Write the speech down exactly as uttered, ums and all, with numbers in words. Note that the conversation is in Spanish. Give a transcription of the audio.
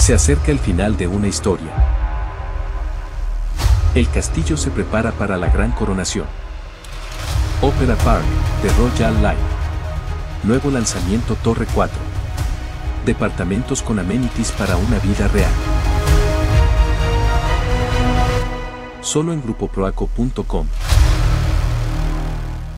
Se acerca el final de una historia. El castillo se prepara para la gran coronación. Opera Park, de Royal Life. Nuevo lanzamiento Torre cuatro. Departamentos con amenities para una vida real. Solo en grupo proaco punto com.